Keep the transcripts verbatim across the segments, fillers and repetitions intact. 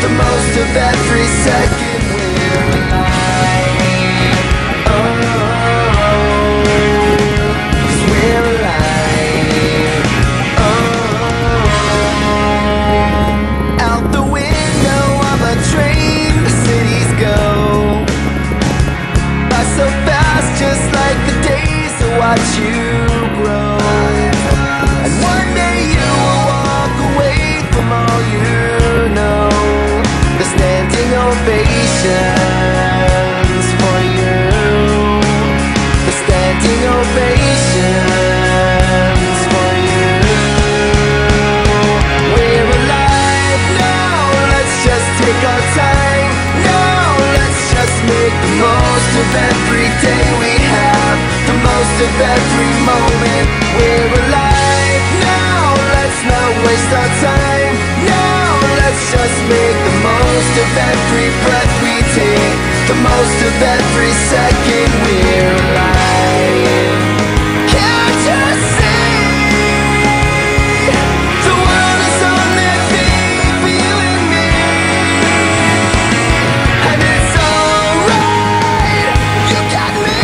the most of every second we're alive. Oh, 'cause we're alive. Oh, out the window of a train, the cities go by so fast, just like the days that watch you grow. And one day you will walk away from all you know. The standing ovations for you. The standing ovations for you. We're alive now, let's just take our time. Now let's just make the most of every day we have. The most of every moment. We're alive now, let's not waste our time. Now let's just make the most of every breath we take. The most of every second we're alive. Can't you see? The world is on their feet for you and me. And it's alright, you got me.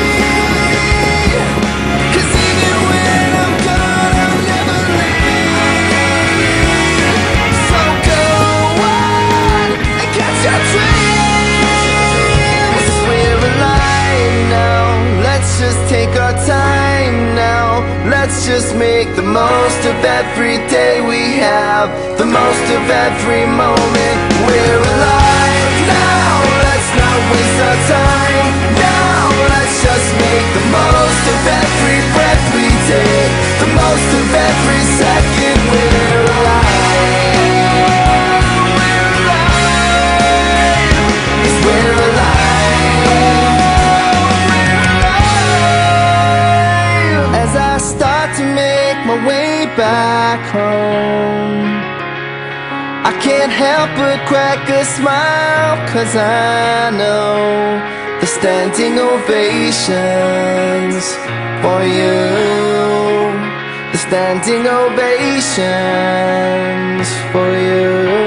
'Cause even when I'm gone, I'll never leave. So go on and catch your dreams. We're alive now, let's just take our time now. Let's just make the most of every day we have. The most of every moment. We're alive now, let's not waste our time. Now let's just make the most of every breath we take. The most of every second we're alive. We're alive. 'Cause we're alive. We're alive. As I start to make my way back home, I can't help but crack a smile, 'cause I know the standing ovations for you. The standing ovations for you.